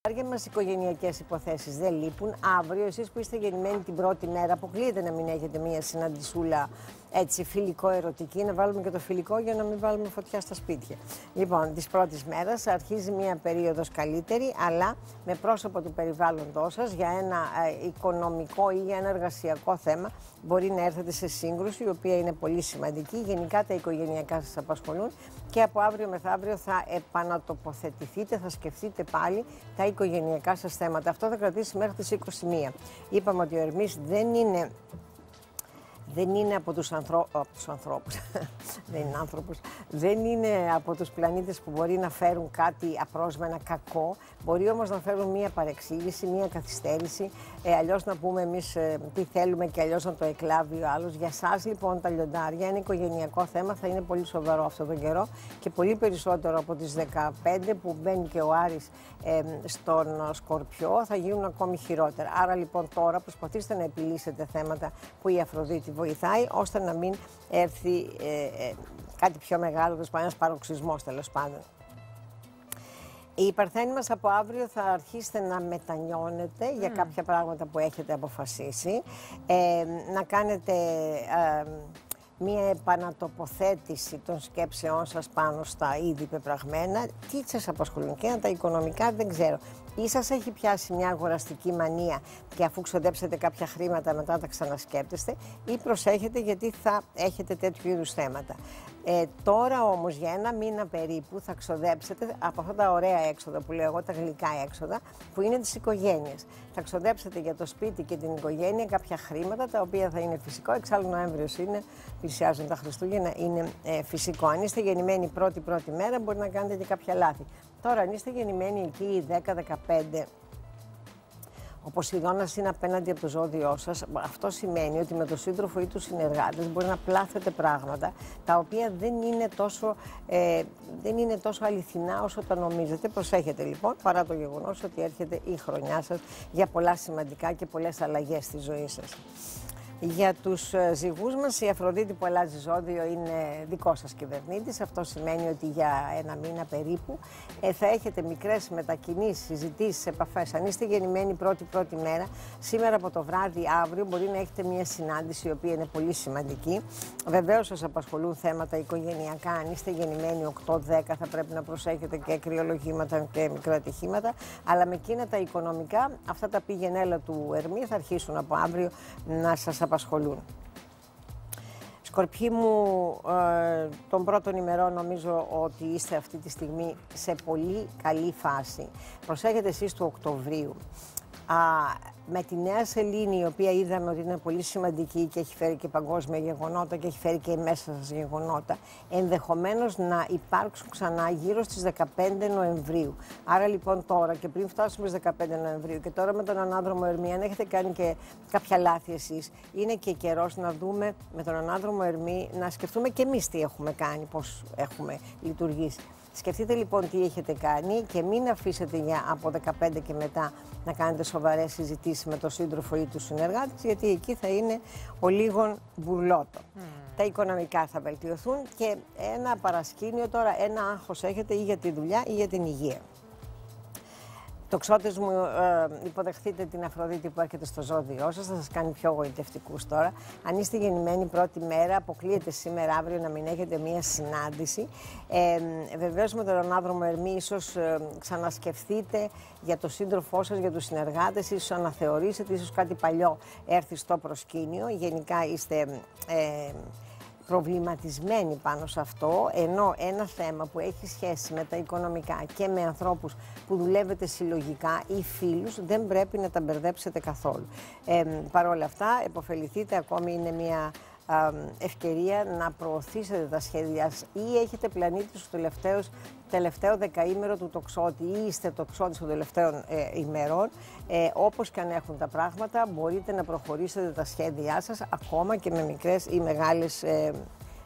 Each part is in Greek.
Για μας οικογενειακές υποθέσεις δεν λείπουν. Αύριο, εσείς που είστε γεννημένοι την πρώτη μέρα, αποκλείεται να μην έχετε μία συναντησούλα έτσι φιλικό-ερωτική. Να βάλουμε και το φιλικό για να μην βάλουμε φωτιά στα σπίτια. Λοιπόν, της πρώτης μέρας αρχίζει μία περίοδος καλύτερη, αλλά με πρόσωπο του περιβάλλοντός σας για ένα οικονομικό ή για ένα εργασιακό θέμα μπορεί να έρθετε σε σύγκρουση, η οποία είναι πολύ σημαντική. Γενικά τα οικογενειακά σας απασχολούν και από αύριο μεθαύριο θα επανατοποθετηθείτε, θα σκεφτείτε πάλι τα οικογενειακά σας θέματα. Αυτό θα κρατήσει μέχρι τις 21. Είπαμε ότι ο Ερμής δεν είναι από τους ανθρώπους, δεν είναι άνθρωπος, δεν είναι από τους πλανήτες που μπορεί να φέρουν κάτι απρόσμενα κακό, μπορεί όμως να φέρουν μία παρεξήγηση, μία καθυστέρηση, αλλιώς να πούμε εμείς τι θέλουμε και αλλιώς να το εκλάβει ο άλλος. Για σας λοιπόν τα λιοντάρια, ένα οικογενειακό θέμα, θα είναι πολύ σοβαρό αυτόν τον καιρό και πολύ περισσότερο από τις 15 που μπαίνει και ο Άρης στον Σκορπιό, θα γίνουν ακόμη χειρότερα. Άρα λοιπόν τώρα προσπαθήστε να επιλύσετε θέματα που η Αφροδίτη βοηθάει, ώστε να μην έρθει κάτι πιο μεγάλο, ένας παροξισμός τέλος πάντων. Η Παρθένη μας από αύριο θα αρχίσετε να μετανιώνετε για κάποια πράγματα που έχετε αποφασίσει, να κάνετε μία επανατοποθέτηση των σκέψεών σας πάνω στα ήδη πεπραγμένα. Τι σας απασχολούν και τα οικονομικά δεν ξέρω. Ή σας έχει πιάσει μια αγοραστική μανία και αφού ξοδέψετε κάποια χρήματα μετά τα ξανασκέπτεστε, ή προσέχετε γιατί θα έχετε τέτοιου είδους θέματα. Τώρα όμως για ένα μήνα περίπου θα ξοδέψετε από αυτά τα ωραία έξοδα που λέω εγώ, τα γλυκά έξοδα, που είναι της οικογένειας. Θα ξοδέψετε για το σπίτι και την οικογένεια κάποια χρήματα, τα οποία θα είναι φυσικό. Εξάλλου Νοέμβριος είναι, πλησιάζουν τα Χριστούγεννα, είναι φυσικό. Αν είστε γεννημένοι πρώτη μέρα, μπορεί να κάνετε και κάποια λάθη. Τώρα, αν είστε γεννημένοι εκεί 10-15, ο Ποσειδώνας είναι απέναντι από το ζώδιό σας, αυτό σημαίνει ότι με τον σύντροφο ή τους συνεργάτες μπορεί να πλάθετε πράγματα τα οποία δεν είναι τόσο αληθινά όσο τα νομίζετε. Προσέχετε λοιπόν, παρά το γεγονός ότι έρχεται η χρονιά σας για πολλά σημαντικά και πολλές αλλαγές στη ζωή σας. Για τους ζυγούς μας, η Αφροδίτη που αλλάζει ζώδιο είναι δικό σας κυβερνήτης. Αυτό σημαίνει ότι για ένα μήνα περίπου θα έχετε μικρές μετακινήσεις, συζητήσεις, επαφές. Αν είστε γεννημένοι πρώτη μέρα, σήμερα από το βράδυ, αύριο, μπορεί να έχετε μια συνάντηση η οποία είναι πολύ σημαντική. Βεβαίως σας απασχολούν θέματα οικογενειακά. Αν είστε γεννημένοι 8-10, θα πρέπει να προσέχετε και κρυολογήματα και μικροατυχήματα. Αλλά με εκείνα τα οικονομικά, αυτά τα πήγαινέλα του Ερμή θα αρχίσουν από αύριο να σας απασχολούν. Σκορπιοί μου, των πρώτων ημερών νομίζω ότι είστε αυτή τη στιγμή σε πολύ καλή φάση. Προσέχετε εσείς του Οκτωβρίου. Με τη Νέα Σελήνη, η οποία είδαμε ότι είναι πολύ σημαντική και έχει φέρει και παγκόσμια γεγονότα και έχει φέρει και μέσα σας γεγονότα, ενδεχομένως να υπάρξουν ξανά γύρω στις 15 Νοεμβρίου. Άρα λοιπόν τώρα και πριν φτάσουμε στις 15 Νοεμβρίου και τώρα με τον Ανάδρομο Ερμή, αν έχετε κάνει και κάποια λάθη εσείς, είναι και καιρός να δούμε με τον Ανάδρομο Ερμή, να σκεφτούμε και εμείς τι έχουμε κάνει, πώς έχουμε λειτουργήσει. Σκεφτείτε λοιπόν τι έχετε κάνει και μην αφήσετε από 15 και μετά να κάνετε σοβαρές συζητήσεις με τον σύντροφο ή τους συνεργάτες, γιατί εκεί θα είναι ο λίγον μπουρλότο. Τα οικονομικά θα βελτιωθούν και ένα παρασκήνιο τώρα, ένα άγχος έχετε ή για τη δουλειά ή για την υγεία. Τοξότες μου, υποδεχτείτε την Αφροδίτη που έρχεται στο ζώδιό σας, θα σας κάνει πιο γοητευτικούς τώρα. Αν είστε γεννημένοι πρώτη μέρα, αποκλείεται σήμερα αύριο να μην έχετε μία συνάντηση. Βεβαίως με τον Ανάδρομο Ερμή ίσως ξανασκεφτείτε για τον σύντροφό σας, για τους συνεργάτες, ίσως αναθεωρήσετε, ίσως κάτι παλιό έρθει στο προσκήνιο. Γενικά είστε προβληματισμένοι πάνω σε αυτό, ενώ ένα θέμα που έχει σχέση με τα οικονομικά και με ανθρώπους που δουλεύετε συλλογικά ή φίλους δεν πρέπει να τα μπερδέψετε καθόλου. Παρ' όλα αυτά, επωφεληθείτε, ακόμη είναι μια ευκαιρία να προωθήσετε τα σχέδιά σας ή έχετε πλανήτη στους τελευταίο δεκαήμερο του τοξότη ή είστε τοξότης των τελευταίων ημερών, όπως και αν έχουν τα πράγματα, μπορείτε να προχωρήσετε τα σχέδιά σας ακόμα και με μικρές ή μεγάλες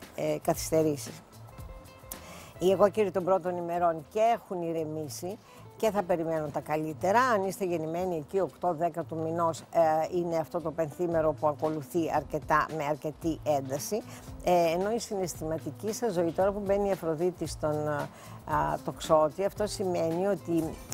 καθυστερήσεις. Οι εγώκεροι των πρώτων ημερών και έχουν ηρεμήσει και θα περιμένουν τα καλύτερα. Αν είστε γεννημένοι εκεί 8-10 του μηνός, είναι αυτό το πενθήμερο που ακολουθεί με αρκετή ένταση. Ενώ η συναισθηματική σας ζωή, τώρα που μπαίνει η Αφροδίτη στον τοξότη, αυτό σημαίνει ότι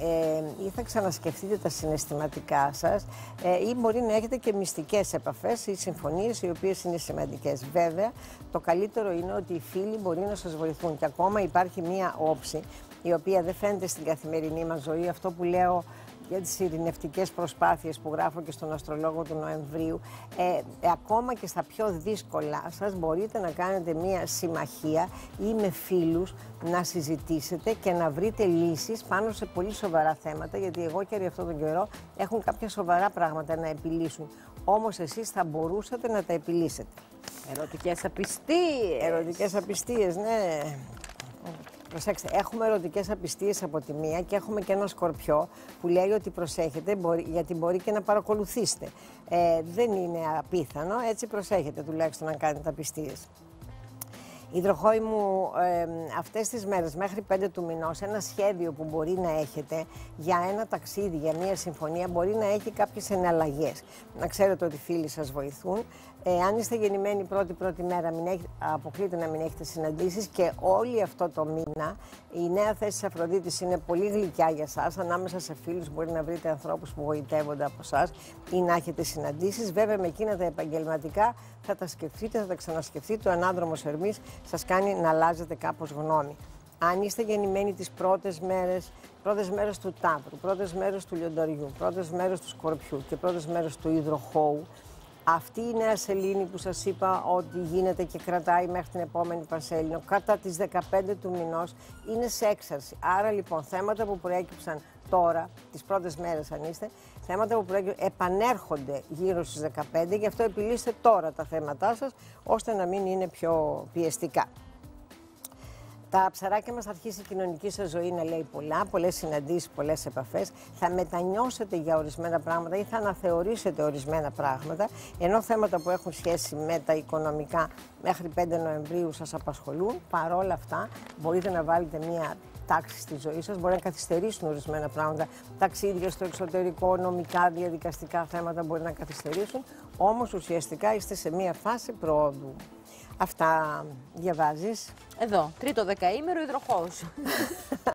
ή θα ξανασκεφτείτε τα συναισθηματικά σας ή μπορεί να έχετε και μυστικές επαφές ή συμφωνίες οι οποίες είναι σημαντικές. Βέβαια, το καλύτερο είναι ότι οι φίλοι μπορεί να σας βοηθούν και ακόμα υπάρχει μία όψη η οποία δεν φαίνεται στην καθημερινή μας ζωή, αυτό που λέω για τις ειρηνευτικές προσπάθειες που γράφω και στον Αστρολόγο του Νοεμβρίου, ακόμα και στα πιο δύσκολα σας μπορείτε να κάνετε μία συμμαχία ή με φίλους να συζητήσετε και να βρείτε λύσεις πάνω σε πολύ σοβαρά θέματα, γιατί οι εγώκεροι αυτόν τον καιρό έχουν κάποια σοβαρά πράγματα να επιλύσουν. Όμως εσείς θα μπορούσατε να τα επιλύσετε. Ερωτικές απιστίες. Ερωτικές απιστίες, ναι. Προσέξτε, έχουμε ερωτικές απιστίες από τη μία και έχουμε και ένα Σκορπιό που λέει ότι προσέχετε γιατί μπορεί και να παρακολουθήσετε. Δεν είναι απίθανο, έτσι προσέχετε τουλάχιστον να κάνετε απιστίες. Υδροχόοι μου, αυτές τις μέρες μέχρι 5 του μηνός ένα σχέδιο που μπορεί να έχετε για ένα ταξίδι, για μια συμφωνία, μπορεί να έχει κάποιες εναλλαγές. Να ξέρετε ότι οι φίλοι σας βοηθούν. Αν είστε γεννημένοι πρώτη μέρα, αποκλείται να μην έχετε συναντήσεις και όλη αυτό το μήνα η νέα θέση της Αφροδίτης είναι πολύ γλυκιά για σας. Ανάμεσα σε φίλους μπορεί να βρείτε ανθρώπους που γοητεύονται από εσάς ή να έχετε συναντήσεις. Βέβαια, με εκείνα τα επαγγελματικά θα τα σκεφτείτε, θα τα ξανασκεφτείτε. Ο ανάδρομος Ερμής σας κάνει να αλλάζετε κάπως γνώμη. Αν είστε γεννημένοι τις πρώτες μέρες του Ταύρου, πρώτες μέρες του Λιονταριού, πρώτες μέρες του Σκορπιού και πρώτες μέρες του Υδροχόου, αυτή η νέα σελήνη που σας είπα ότι γίνεται και κρατάει μέχρι την επόμενη Πανσέλινο, κατά τις 15 του μηνός, είναι σε έξαρση. Άρα λοιπόν θέματα που προέκυψαν τώρα, τις πρώτες μέρες αν είστε, θέματα που προέκυψαν επανέρχονται γύρω στις 15, γι' αυτό επιλύστε τώρα τα θέματά σας, ώστε να μην είναι πιο πιεστικά. Τα ψαράκια μας θα αρχίσει η κοινωνική σας ζωή να λέει πολλά, πολλές συναντήσεις, πολλές επαφές. Θα μετανιώσετε για ορισμένα πράγματα ή θα αναθεωρήσετε ορισμένα πράγματα, ενώ θέματα που έχουν σχέση με τα οικονομικά μέχρι 5 Νοεμβρίου σας απασχολούν. Παρόλα αυτά, μπορείτε να βάλετε μία τάξη στη ζωή σας, μπορεί να καθυστερήσουν ορισμένα πράγματα. Ταξίδια στο εξωτερικό, νομικά, διαδικαστικά θέματα μπορεί να καθυστερήσουν, όμως ουσιαστικά είστε σε μία φάση προόδου. Αυτά διαβάζεις. Εδώ, τρίτο δεκαήμερο υδροχόος.